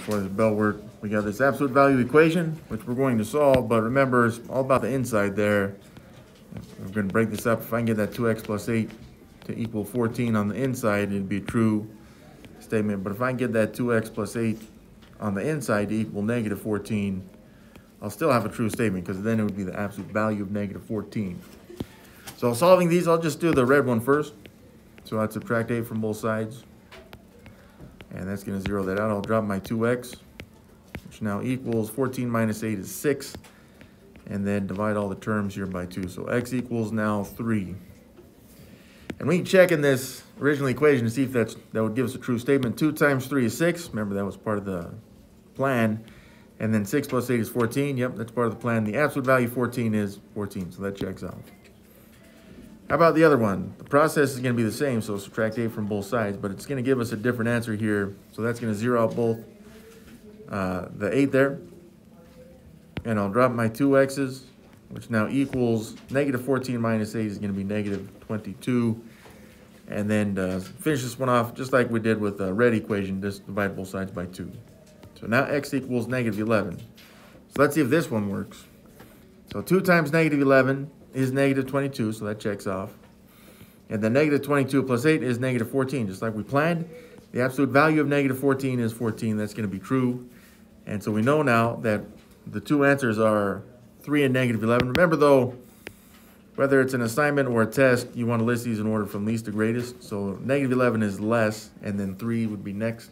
before this bell work, we got this absolute value equation, which we're going to solve, but remember, it's all about the inside there. We're going to break this up. If I can get that 2x plus 8 to equal 14 on the inside, it'd be a true statement. But if I can get that 2x plus 8 on the inside to equal negative 14, I'll still have a true statement, because then it would be the absolute value of negative 14. So solving these, I'll just do the red one first. So I'd subtract 8 from both sides. And that's going to zero that out. I'll drop my 2x, which now equals 14 minus 8 is 6. And then divide all the terms here by 2. So x equals now 3. And we can check in this original equation to see if that would give us a true statement. 2 times 3 is 6. Remember, that was part of the plan. And then 6 plus 8 is 14. Yep, that's part of the plan. The absolute value of 14 is 14, so that checks out. How about the other one? The process is going to be the same, so subtract 8 from both sides, but it's going to give us a different answer here. So that's going to zero out both the 8 there. And I'll drop my 2x's, which now equals negative 14 minus 8 is going to be negative 22. And then finish this one off just like we did with the red equation, just divide both sides by 2. So now x equals negative 11. So let's see if this one works. So 2 times negative 11 is negative 22, so that checks off. And then negative 22 plus 8 is negative 14, just like we planned. The absolute value of negative 14 is 14. That's going to be true. And so we know now that the two answers are 3 and negative 11. Remember, though, whether it's an assignment or a test, you want to list these in order from least to greatest. So negative 11 is less, and then 3 would be next.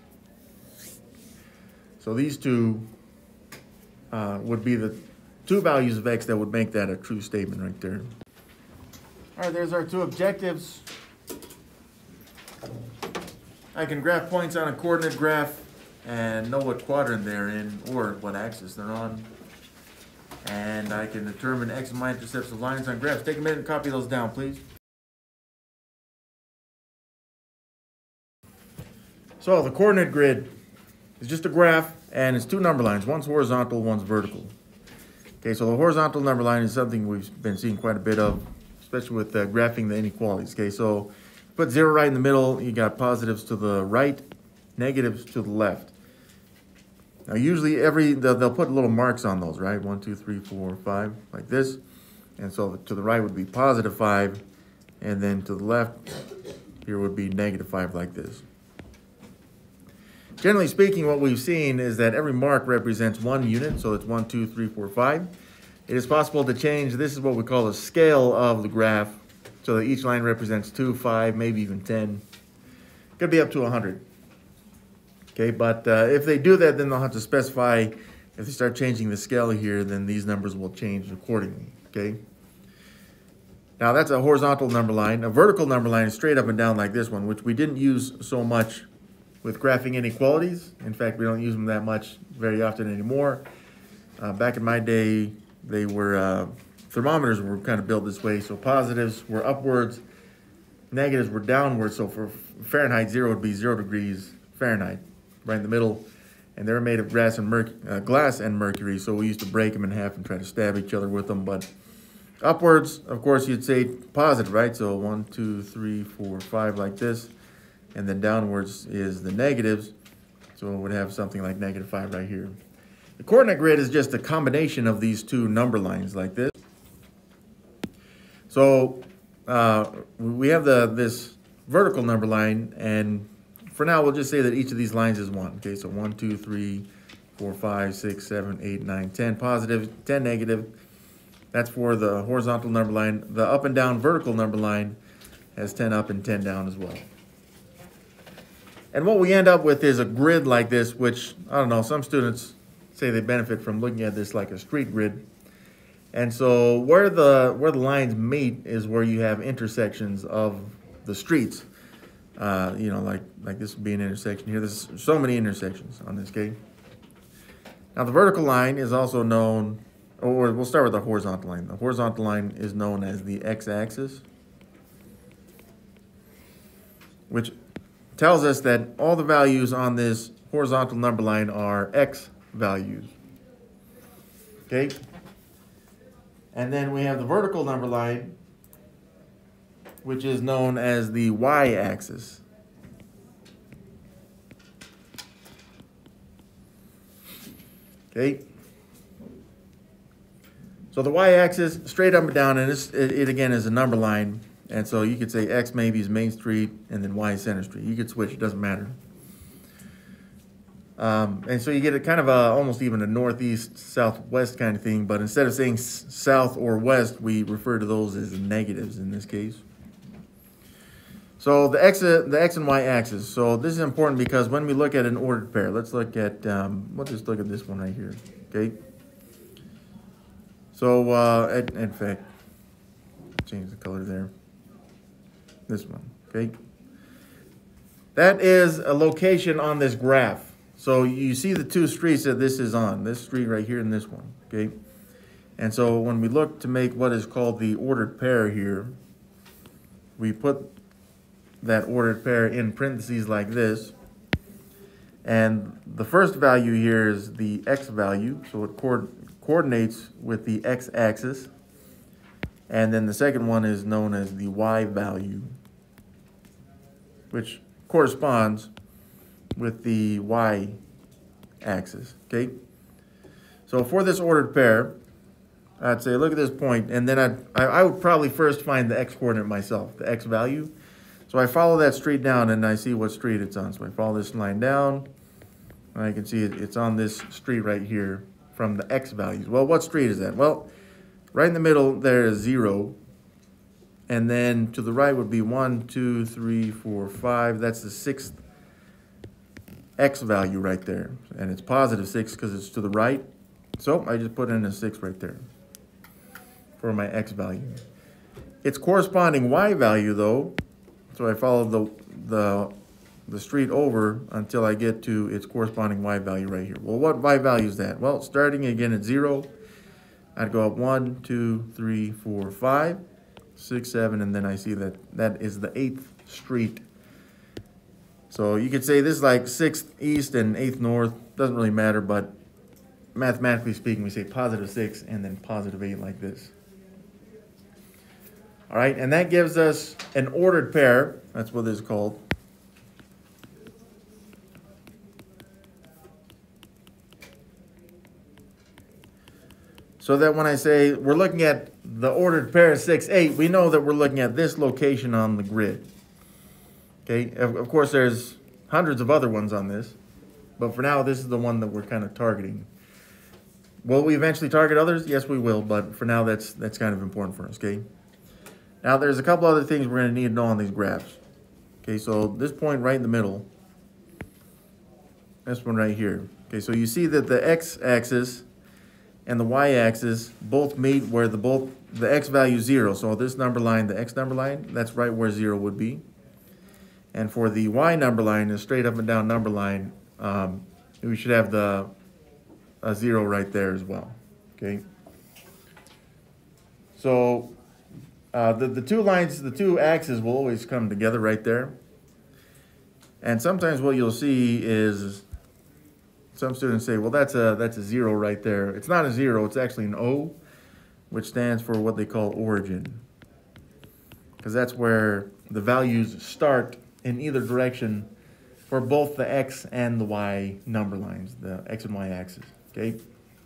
So these two would be the two values of x that would make that a true statement right there. All right, there's our two objectives. I can graph points on a coordinate graph and know what quadrant they're in or what axis they're on. And I can determine x and y-intercepts of lines on graphs. Take a minute and copy those down, please. So the coordinate grid is just a graph, and it's two number lines. One's horizontal, one's vertical. Okay, so the horizontal number line is something we've been seeing quite a bit of, especially with graphing the inequalities. Okay, so put 0 right in the middle, you got positives to the right, negatives to the left. Now usually they'll put little marks on those, right? 1, 2, 3, 4, 5, like this. And so to the right would be positive 5, and then to the left here would be negative 5, like this. Generally speaking, what we've seen is that every mark represents one unit, so it's 1, 2, 3, 4, 5. It is possible to change, this is what we call the scale of the graph, so that each line represents 2, 5, maybe even 10. Could be up to 100. Okay, but if they do that, then they'll have to specify, if they start changing the scale here, then these numbers will change accordingly, okay? Now that's a horizontal number line. A vertical number line is straight up and down like this one, which we didn't use so much with graphing inequalities. In fact, we don't use them that much very often anymore. Back in my day, they were, thermometers were kind of built this way. So positives were upwards, negatives were downwards. So for Fahrenheit, 0 would be 0 degrees Fahrenheit, right in the middle. And they were made of glass and mercury. So we used to break them in half and try to stab each other with them. But upwards, of course, you'd say positive, right? So 1, 2, 3, 4, 5, like this. And then downwards is the negatives, so it would have something like negative 5 right here. The coordinate grid is just a combination of these two number lines like this. So we have this vertical number line, and for now we'll just say that each of these lines is 1. Okay, so 1, 2, 3, 4, 5, 6, 7, 8, 9, 10 positive, 10 negative. That's for the horizontal number line. The up and down vertical number line has 10 up and 10 down as well. And what we end up with is a grid like this, which, I don't know, some students say they benefit from looking at this like a street grid. And so where the lines meet is where you have intersections of the streets. You know, like this would be an intersection here. There's so many intersections on this, okay? Now the vertical line is also known, or we'll start with the horizontal line. The horizontal line is known as the x-axis, which tells us that all the values on this horizontal number line are x values. Okay? And then we have the vertical number line, which is known as the y-axis. Okay. So the y-axis, straight up and down, and it again is a number line. And so you could say X maybe is Main Street, and then Y is Center Street. You could switch, it doesn't matter. And so you get a kind of almost even a northeast, southwest kind of thing, but instead of saying south or west, we refer to those as negatives in this case. So the X and Y axis. So this is important because when we look at an ordered pair, let's look at, we'll just look at this one right here, okay? So, in fact, change the color there. This one, okay? That is a location on this graph. So you see the two streets that this is on, this street right here and this one, okay? And so when we look to make what is called the ordered pair here, we put that ordered pair in parentheses like this. And the first value here is the X value, so it coordinates with the X axis. And then the second one is known as the Y value, which corresponds with the Y axis, okay? So for this ordered pair, I'd say look at this point, and then I would probably first find the X coordinate myself, the X value. So I follow that street down and I see what street it's on. So I follow this line down, and I can see it's on this street right here from the X values. Well, what street is that? Well, right in the middle there is 0. And then to the right would be 1, 2, 3, 4, 5. That's the 6th X value right there. And it's positive 6 because it's to the right. So I just put in a 6 right there for my X value. Its corresponding Y value though, so I follow the street over until I get to its corresponding Y value right here. Well, what Y value is that? Well, starting again at 0, I'd go up 1, 2, 3, 4, 5, 6, 7, and then I see that that is the 8th street. So you could say this is like 6th east and 8th north. Doesn't really matter, but mathematically speaking, we say positive 6 and then positive 8 like this. All right, and that gives us an ordered pair. That's what this is called. So that when I say we're looking at the ordered pair 6, 8, we know that we're looking at this location on the grid. Okay, of course there's hundreds of other ones on this, but for now this is the one that we're kind of targeting. Will we eventually target others? Yes, we will, but for now that's kind of important for us, okay? Now there's a couple other things we're going to need to know on these graphs. Okay, so this point right in the middle, this one right here. Okay, so you see that the x-axis and the y-axis both meet where the x value is 0. So this number line, the x number line, that's right where 0 would be. And for the y number line, a straight up and down number line, we should have a 0 right there as well. Okay. So the two lines, the two axes will always come together right there. And sometimes what you'll see is some students say, well, that's a 0 right there. It's not a 0, it's actually an O, which stands for what they call origin. Because that's where the values start in either direction for both the x and the y number lines, the x and y axis, okay?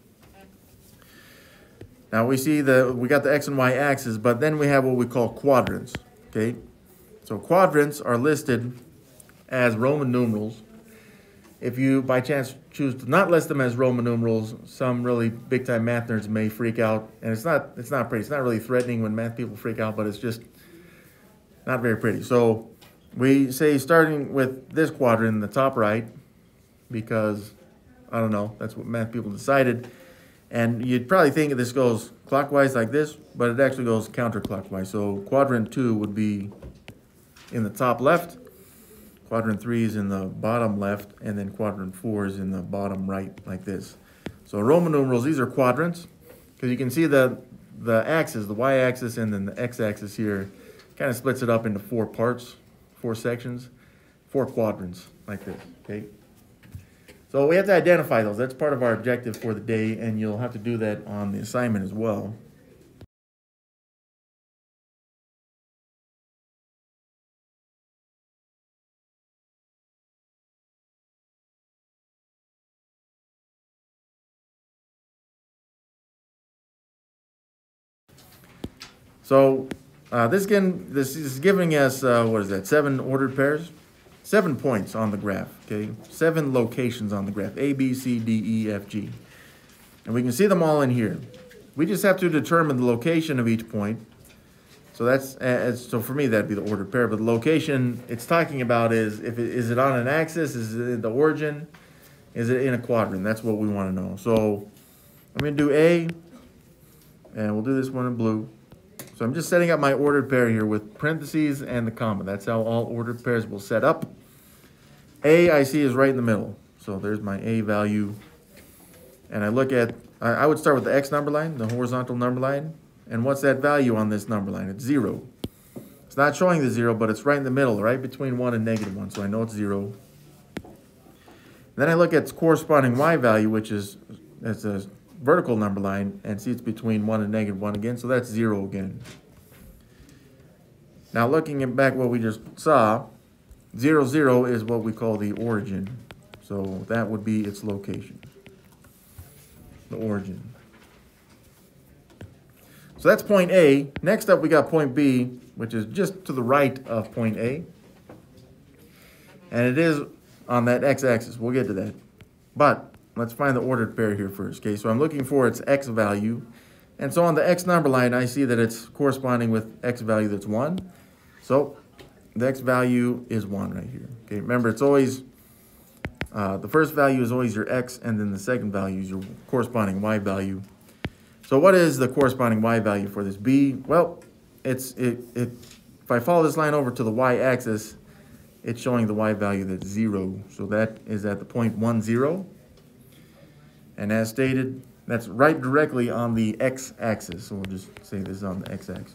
Now we see we got the x and y axis, but then we have what we call quadrants, okay? So quadrants are listed as Roman numerals. If you, by chance, choose to not list them as Roman numerals, some really big-time math nerds may freak out. And it's not pretty. It's not really threatening when math people freak out, but it's just not very pretty. So we say starting with this quadrant in the top right, because, I don't know, that's what math people decided. And you'd probably think this goes clockwise like this, but it actually goes counterclockwise. So quadrant 2 would be in the top left. Quadrant 3 is in the bottom left, and then quadrant 4 is in the bottom right, like this. So Roman numerals, these are quadrants, because you can see the axis, the y-axis, and then the x-axis here, kind of splits it up into 4 parts, 4 sections, 4 quadrants, like this, okay? So we have to identify those. That's part of our objective for the day, and you'll have to do that on the assignment as well. So this is giving us, what is that, 7 ordered pairs? 7 points on the graph, okay? 7 locations on the graph, A, B, C, D, E, F, G. And we can see them all in here. We just have to determine the location of each point. So so for me, that'd be the ordered pair. But the location it's talking about is, is it on an axis? Is it in the origin? Is it in a quadrant? That's what we want to know. So I'm going to do A, and we'll do this one in blue. So I'm just setting up my ordered pair here with parentheses and the comma. That's how all ordered pairs will set up. A, I see, is right in the middle. So there's my A value. And I look at, I would start with the X number line, the horizontal number line. And what's that value on this number line? It's 0. It's not showing the 0, but it's right in the middle, right between 1 and -1. So I know it's 0. Then I look at its corresponding Y value, which is a vertical number line, and see it's between 1 and -1 again. So that's 0 again. Now looking at back what we just saw, 0, 0 is what we call the origin. So that would be its location, the origin. So that's point A. Next up, we got point B, which is just to the right of point A. And it is on that x-axis. We'll get to that. But let's find the ordered pair here first. Okay, so I'm looking for its x value. And so on the x number line, I see that it's corresponding with x value that's 1. So the x value is 1 right here. Okay, remember, it's always, the first value is always your x, and then the second value is your corresponding y value. So what is the corresponding y value for this B? Well, if I follow this line over to the y-axis, it's showing the y value that's 0. So that is at the point 1, 0. And as stated, that's right directly on the x-axis. So we'll just say this is on the x-axis.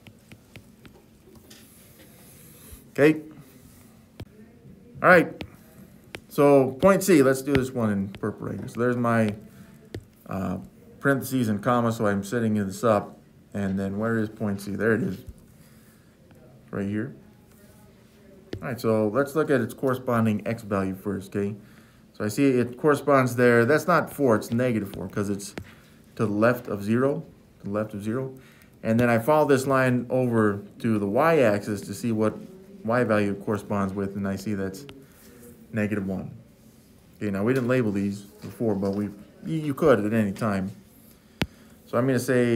Okay. All right. So point C, let's do this one in purple right here. So there's my parentheses and comma, so I'm setting this up. And then where is point C? There it is. Right here. All right, so let's look at its corresponding x value first, okay? So I see it corresponds there. That's not 4, it's -4 because it's to the left of 0, to the left of 0. And then I follow this line over to the y-axis to see what y value corresponds with, and I see that's -1. Okay, now we didn't label these before, but you could at any time. So I'm going to say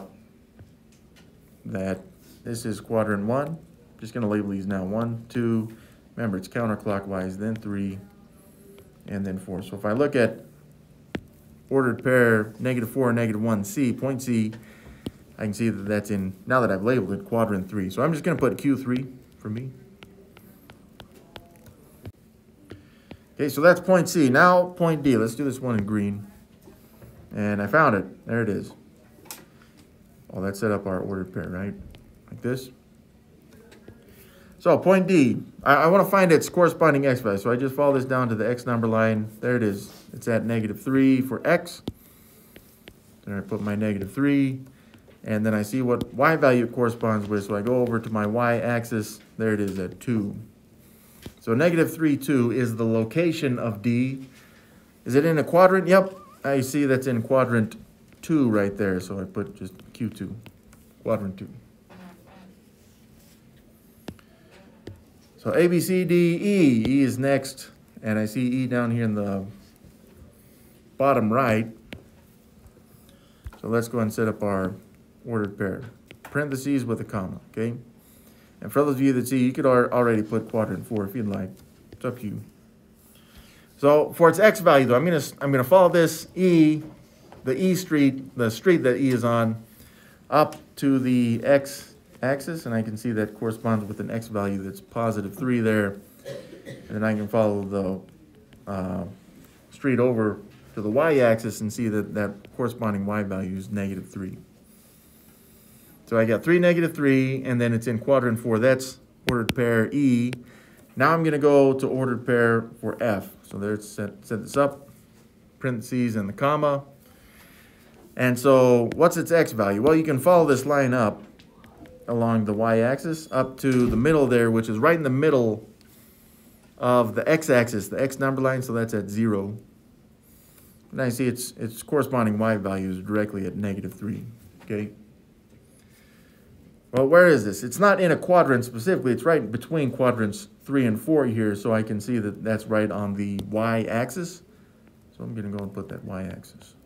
that this is quadrant 1. Just going to label these now. 1, 2, remember it's counterclockwise, then 3, and then 4. So if I look at ordered pair -4 and -1 C, point C, I can see that that's in, now that I've labeled it, quadrant 3. So I'm just going to put Q3 for me. Okay, so that's point C. Now point D. Let's do this one in green. And I found it. There it is. Oh, that set up our ordered pair, right? Like this. So point D, I want to find its corresponding x value. So I just follow this down to the x number line. There it is. It's at -3 for x. There I put my -3. And then I see what y value it corresponds with. So I go over to my y-axis. There it is at 2. So -3, 2 is the location of D. Is it in a quadrant? Yep. I see that's in quadrant 2 right there. So I put just Q2, quadrant 2. So A, B, C, D, E. E is next. And I see E down here in the bottom right. So let's go ahead and set up our ordered pair. Parentheses with a comma, okay? And for those of you that see, you could already put quadrant 4 if you'd like. It's up to you. So for its x value, though, I'm gonna follow this E, the street that E is on, up to the x-axis, and I can see that corresponds with an x value that's +3 there. And then I can follow the street over to the y-axis and see that corresponding y value is -3. So I got 3, -3, and then it's in quadrant 4. That's ordered pair E. Now I'm going to go to ordered pair for F. So there's set this up, parentheses and the comma. And so what's its x value? Well, you can follow this line up along the y-axis up to the middle there, which is right in the middle of the x-axis, the x number line. So that's at 0. And I see its corresponding y value is directly at -3. Okay. Well, where is this? It's not in a quadrant specifically. It's right between quadrants 3 and 4 here, so I can see that that's right on the y-axis. So I'm going to go and put that y-axis.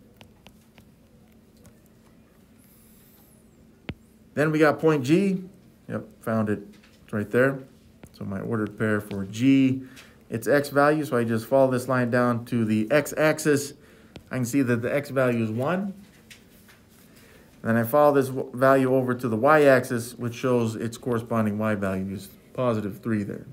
Then we got point G. Yep, found it. It's right there. So my ordered pair for G, it's x value, so I just follow this line down to the x-axis. I can see that the x value is 1. Then I follow this value over to the y-axis, which shows its corresponding y value is positive 3 there.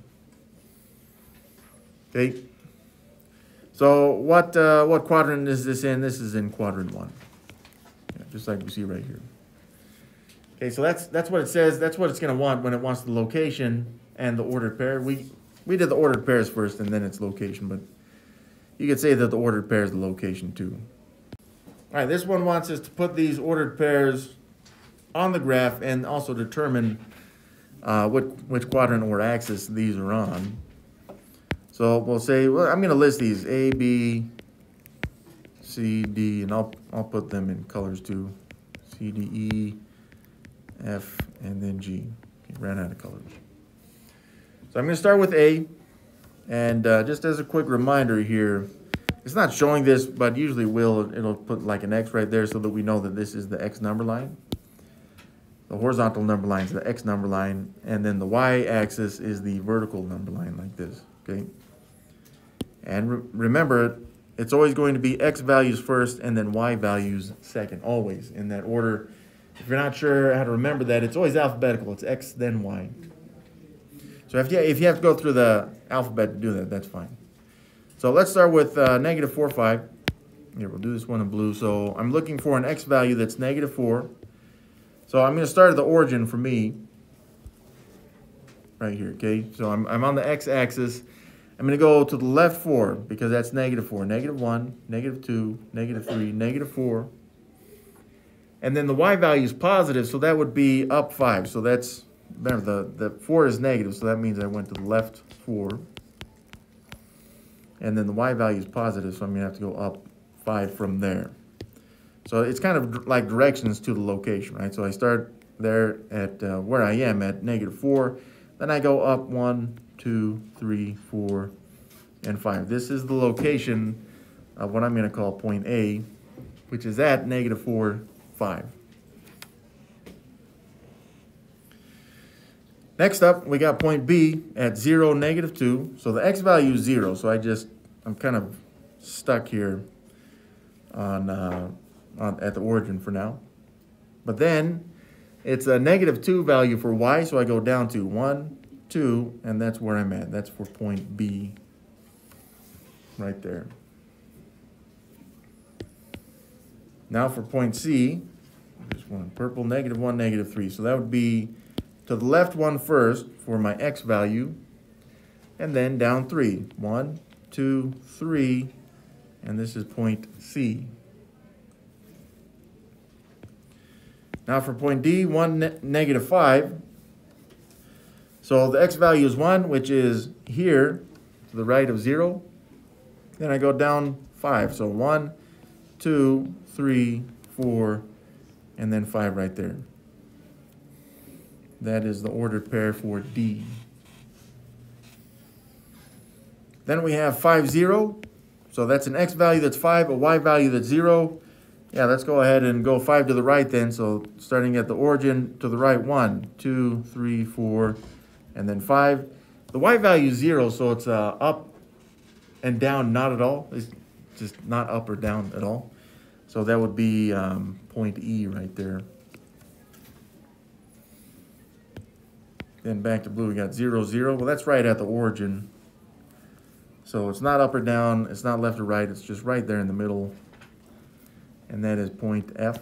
Okay. So what quadrant is this in? This is in quadrant 1. Yeah, just like we see right here. Okay, so that's what it says. That's what it's going to want when it wants the location and the ordered pair. We did the ordered pairs first and then its location, but you could say that the ordered pair is the location too. All right, this one wants us to put these ordered pairs on the graph and also determine which quadrant or axis these are on. So we'll say, well, I'm going to list these A, B, C, D, and I'll put them in colors too. C, D, E, F, and then G. Okay, ran out of colors. So I'm going to start with A, and just as a quick reminder here, it's not showing this, but usually it'll put like an X right there so that we know that this is the X number line. The horizontal number line is the X number line, and then the Y-axis is the vertical number line like this, okay? And remember, it's always going to be X values first and then Y values second, always in that order. If you're not sure how to remember that, it's always alphabetical. It's X, then Y. So if you have to go through the alphabet to do that, that's fine. So let's start with negative 4, 5. Here, we'll do this one in blue. So I'm looking for an X value that's negative 4. So I'm going to start at the origin for me. Right here, okay? So I'm on the X-axis. I'm going to go to the left 4 because that's negative 4. Negative 1, negative 2, negative 3, negative 4. And then the Y value is positive, so that would be up 5. So that's, remember, the 4 is negative, so that means I went to the left 4. And then the Y value is positive, so I'm going to have to go up 5 from there. So it's kind of like directions to the location, right? So I start there at where I am at negative 4. Then I go up 1, 2, 3, 4, and 5. This is the location of what I'm going to call point A, which is at negative 4, 5. Next up, we got point B at 0, negative 2. So the X value is 0. So I'm kind of stuck here at the origin for now. But then it's a negative 2 value for Y. So I go down to 1, 2, and that's where I'm at. That's for point B right there. Now for point C, this one, purple, negative 1, negative 3. So that would be to the left 1 first for my X value, and then down 3. 1, 2, 3, and this is point C. Now for point D, 1, negative 5. So the X value is 1, which is here to the right of 0. Then I go down 5. So 1, 2, 3, 4, and then 5 right there. That is the ordered pair for D. Then we have 5, 0. So that's an X value that's 5, a Y value that's 0. Yeah, let's go ahead and go 5 to the right then. So starting at the origin to the right, 1, 2, 3, 4, and then 5. The Y value is 0, so it's up and down, not at all. It's just not up or down at all. So that would be point E right there. Then back to blue, we got 0, 0. Well, that's right at the origin. So it's not up or down, it's not left or right, it's just right there in the middle. And that is point F.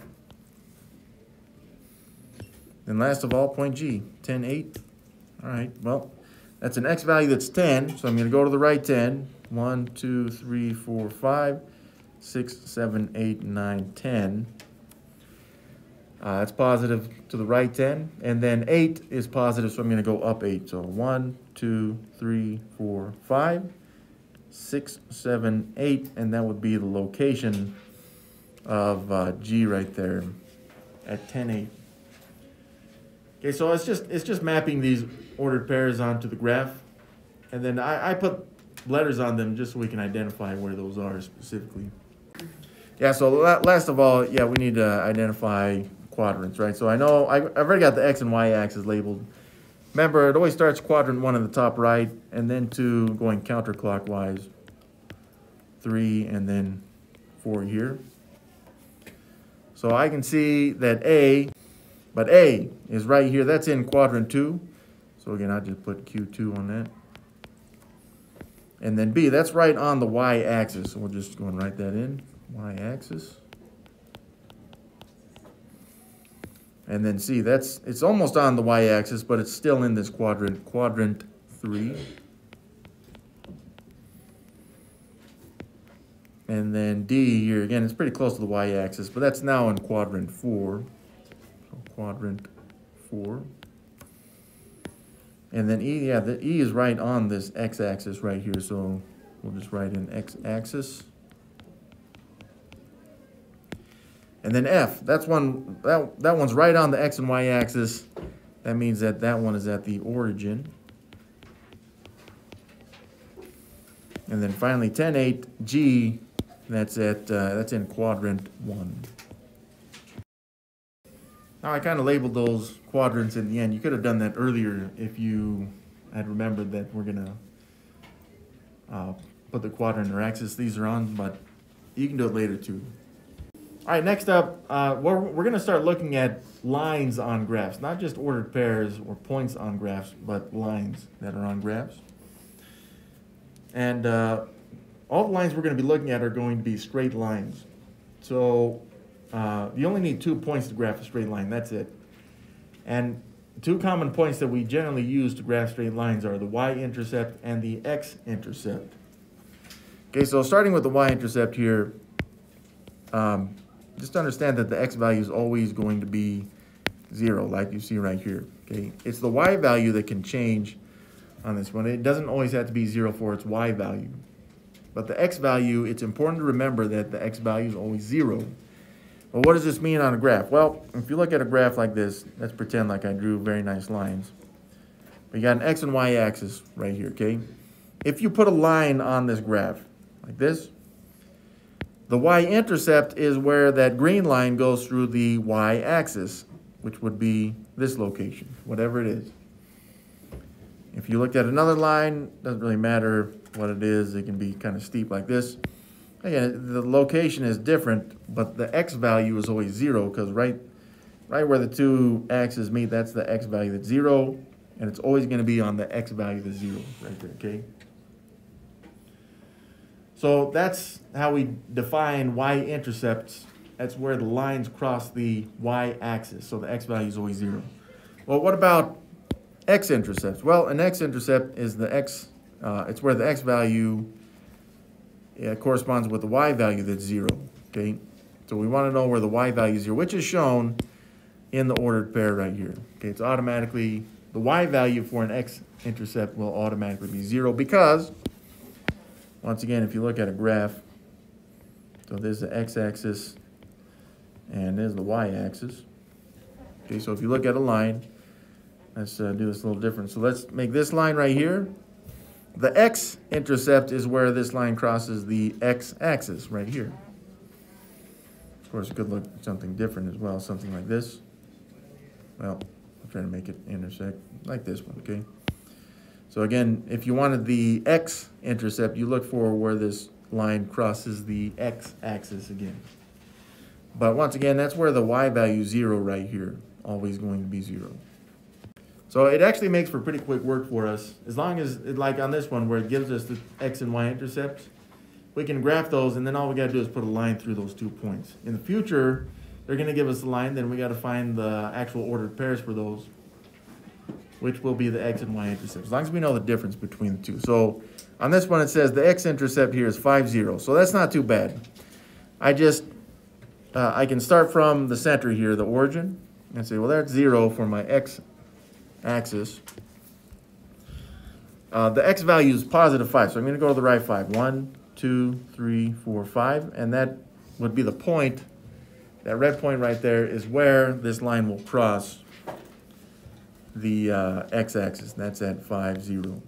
Then last of all, point G, 10, 8. All right, well, that's an X value that's 10, so I'm going to go to the right 10. 1, 2, 3, 4, 5, 6, 7, 8, 9, 10. That's positive to the right 10. And then 8 is positive, so I'm going to go up 8. So 1, 2, 3, 4, 5, 6, 7, 8. And that would be the location of G right there at 10, 8. Okay, so it's just mapping these ordered pairs onto the graph, and then I put letters on them just so we can identify where those are specifically. Yeah, so last of all, yeah, we need to identify quadrants, right? So I know I've already got the X and Y axis labeled. Remember, it always starts quadrant 1 in the top right, and then 2 going counterclockwise, 3, and then 4 here. So I can see that A is right here. That's in quadrant 2. So again, I'll just put Q2 on that. And then B, that's right on the Y-axis. So we'll just go and write that in, Y-axis. And then C, it's almost on the Y-axis, but it's still in this quadrant 3. And then D here, again, it's pretty close to the Y-axis, but that's now in quadrant 4. So quadrant 4. And then E, yeah, the E is right on this X-axis right here, so we'll just write in X-axis. And then F, that one's right on the X and Y axis. That means that one is at the origin. And then finally 10-8, G, that's in quadrant 1. Now I kind of labeled those quadrants in the end. You could have done that earlier if you had remembered that we're gonna put the quadrant or axis these are on, but you can do it later too. All right, next up, we're going to start looking at lines on graphs, not just ordered pairs or points on graphs, but lines that are on graphs. And all the lines we're going to be looking at are going to be straight lines. So you only need 2 points to graph a straight line, that's it. And 2 common points that we generally use to graph straight lines are the Y-intercept and the X-intercept. Okay, so starting with the Y-intercept here, just understand that the X value is always going to be 0, like you see right here, okay? It's the Y value that can change on this one. It doesn't always have to be 0 for its Y value. But the X value, it's important to remember that the X value is always 0. Well, what does this mean on a graph? Well, if you look at a graph like this, let's pretend like I drew very nice lines. We got an X and Y axis right here, okay? If you put a line on this graph, like this, the Y-intercept is where that green line goes through the Y-axis, which would be this location, whatever it is. If you looked at another line, doesn't really matter what it is. It can be kind of steep like this. Again, the location is different, but the X value is always 0 because right where the 2 axes meet, that's the X value that's 0, and it's always going to be on the X value that's 0 right there, okay? So that's how we define Y-intercepts. That's where the lines cross the Y-axis. So the X value is always 0. Well, what about X-intercepts? Well, an X-intercept is the X, it's where the X value corresponds with the Y value that's 0. Okay, so we want to know where the Y value is 0, which is shown in the ordered pair right here. Okay, it's automatically, the Y value for an X-intercept will automatically be 0 because, once again, if you look at a graph, so there's the X-axis and there's the Y-axis. Okay, so if you look at a line, let's do this a little different. So let's make this line right here. The X-intercept is where this line crosses the X-axis right here. Of course, it could look something different as well, something like this. Well, I'll try to make it intersect like this one, okay? So again, if you wanted the X-intercept, you look for where this line crosses the X-axis again. But once again, that's where the Y value is 0 right here, always going to be 0. So it actually makes for pretty quick work for us. As long as, like on this one, where it gives us the X and Y intercepts, we can graph those, and then all we got to do is put a line through those 2 points. In the future, they're going to give us a line, then we got to find the actual ordered pairs for those, which will be the X and Y intercepts, as long as we know the difference between the 2. So on this one, it says the X-intercept here is 5, 0. So that's not too bad. I can start from the center here, the origin, and say, well, that's 0 for my X-axis. The X value is positive 5, so I'm going to go to the right 5. 1, 2, 3, 4, 5, and that would be the point. That red point right there is where this line will cross the x-axis. That's at 5, 0.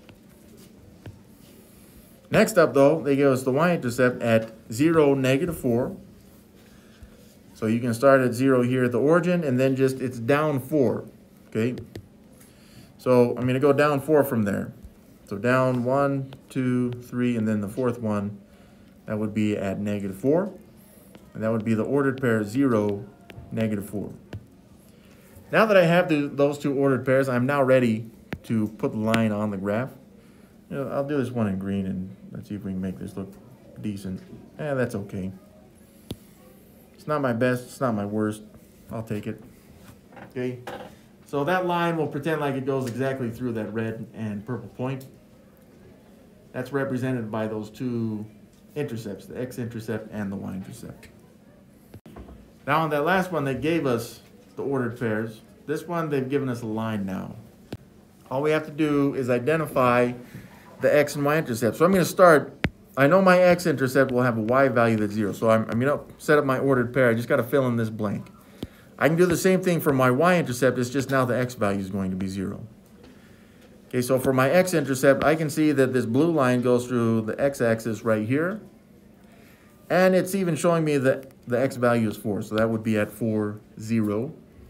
Next up, though, they give us the y-intercept at 0, negative 4. So you can start at 0 here at the origin, and then just, it's down 4, okay? So I'm going to go down 4 from there. So down 1, 2, 3, and then the fourth one, that would be at negative 4. And that would be the ordered pair 0, negative 4. Now that I have those two ordered pairs, I'm now ready to put the line on the graph. You know, I'll do this one in green, and let's see if we can make this look decent. That's okay. It's not my best, it's not my worst. I'll take it. Okay. So that line will pretend like it goes exactly through that red and purple point. That's represented by those two intercepts, the X-intercept and the Y-intercept. Now on that last one, they gave us the ordered pairs. This one, they've given us a line now. All we have to do is identify the X and Y-intercept. So I'm going to start, I know my X-intercept will have a Y value that's 0. So I'm going to set up my ordered pair. I just got to fill in this blank. I can do the same thing for my Y-intercept. It's just now the X value is going to be 0. Okay, so for my X-intercept, I can see that this blue line goes through the X-axis right here. And it's even showing me that the X value is 4. So that would be at 4, 0.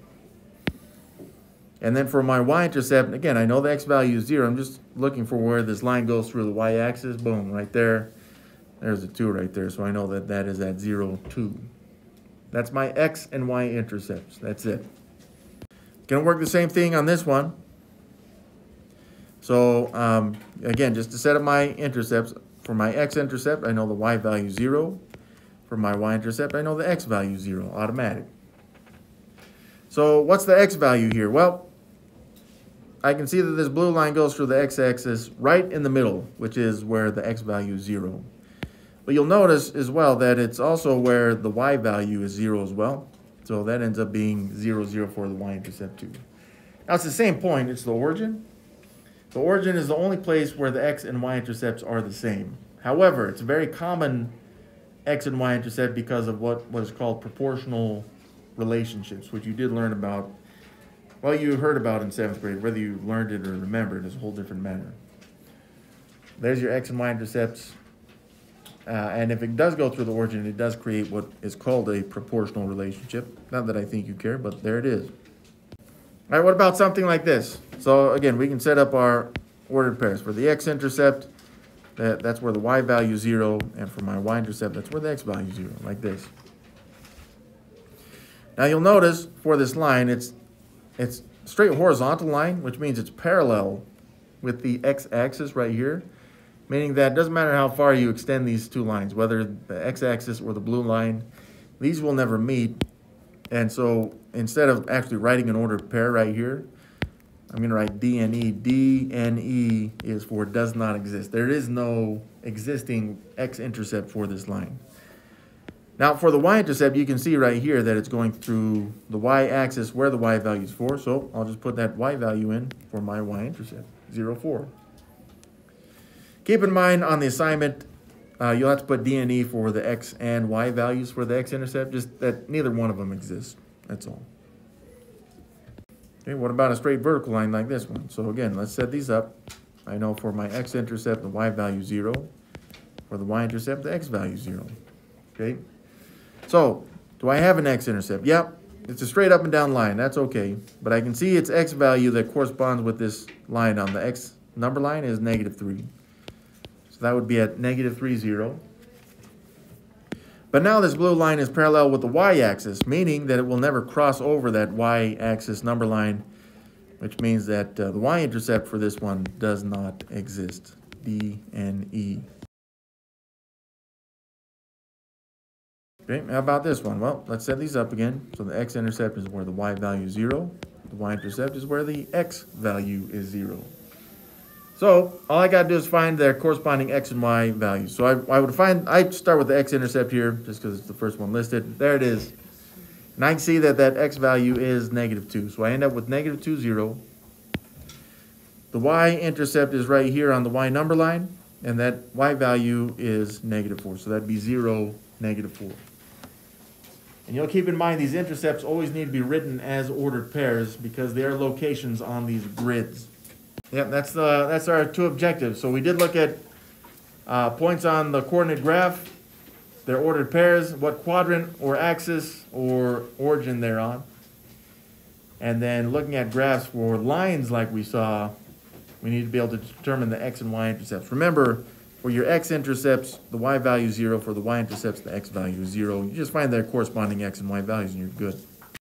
And then for my Y-intercept, again, I know the X value is 0. I'm just looking for where this line goes through the Y-axis. Boom, right there. There's a 2 right there. So I know that that is at 0, 2. That's my X and Y-intercepts. That's it. Gonna work the same thing on this one. So again, just to set up my intercepts, for my X-intercept, I know the Y value is 0. For my Y-intercept, I know the X value is 0, automatic. So what's the X value here? Well, I can see that this blue line goes through the X-axis right in the middle, which is where the X value is 0. But you'll notice as well that it's also where the Y value is 0 as well. So that ends up being 0, 0 for the Y-intercept too. Now it's the same point, it's the origin. The origin is the only place where the X and Y-intercepts are the same. However, it's a very common X and Y-intercept because of what is called proportional relationships, which you did learn about, well, you heard about in 7th grade. Whether you learned it or remembered is a whole different matter. There's your X and Y-intercepts. And if it does go through the origin, it does create what is called a proportional relationship. Not that I think you care, but there it is. All right, what about something like this? So again, we can set up our ordered pairs. For the X-intercept, that's where the Y value is 0, and for my Y-intercept, that's where the X value is 0, like this. Now you'll notice for this line, it's straight horizontal line, which means it's parallel with the X-axis right here, meaning that it doesn't matter how far you extend these two lines, whether the X-axis or the blue line, these will never meet. And so instead of actually writing an ordered pair right here, I'm going to write DNE. DNE is for does not exist. There is no existing X-intercept for this line. Now for the Y-intercept, you can see right here that it's going through the Y-axis where the Y value is 4. So I'll just put that Y value in for my Y-intercept, 0, 4. Keep in mind on the assignment, you'll have to put DNE for the X and Y values for the X-intercept, just that neither one of them exists. That's all. Okay, what about a straight vertical line like this one? So again, let's set these up. I know for my X-intercept, the Y value is 0. For the Y-intercept, the X value is 0. Okay. So, do I have an X-intercept? Yep, it's a straight up and down line. That's okay. But I can see its X value that corresponds with this line on the X number line is negative 3. So that would be at negative 3, 0. But now this blue line is parallel with the Y-axis, meaning that it will never cross over that Y-axis number line, which means that the Y-intercept for this one does not exist. DNE. Okay, how about this one? Well, let's set these up again. So the X-intercept is where the Y value is 0. The Y-intercept is where the X value is 0. So all I got to do is find their corresponding X and Y values. So I start with the X-intercept here, just because it's the first one listed. There it is. And I can see that that X value is negative 2. So I end up with negative 2, 0. The Y-intercept is right here on the Y number line, and that Y value is negative 4. So that'd be 0, negative 4. And you'll keep in mind these intercepts always need to be written as ordered pairs because they are locations on these grids. Yep, that's our two objectives. So we did look at points on the coordinate graph, their ordered pairs, what quadrant or axis or origin they're on. And then looking at graphs for lines like we saw, we need to be able to determine the x and y intercepts. Remember, for your x-intercepts, the y value is 0. For the y-intercepts, the x value is 0. You just find their corresponding x and y values and you're good.